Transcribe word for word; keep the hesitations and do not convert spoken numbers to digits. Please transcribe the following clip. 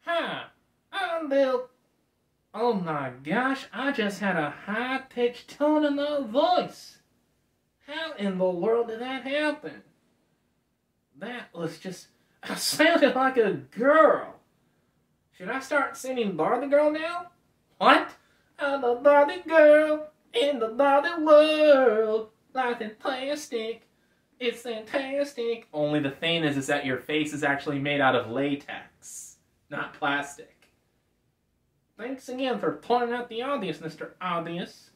Hi, I'm Bill. Oh my gosh, I just had a high-pitched tone in the voice. How in the world did that happen? That was just... I sounded like a girl. Should I start singing Barbie Girl now? What? I'm a Barbie girl in the Barbie world. Life in plastic. It's fantastic. Only the thing is, is that your face is actually made out of latex, not plastic. Thanks again for pointing out the obvious, Mister Obvious.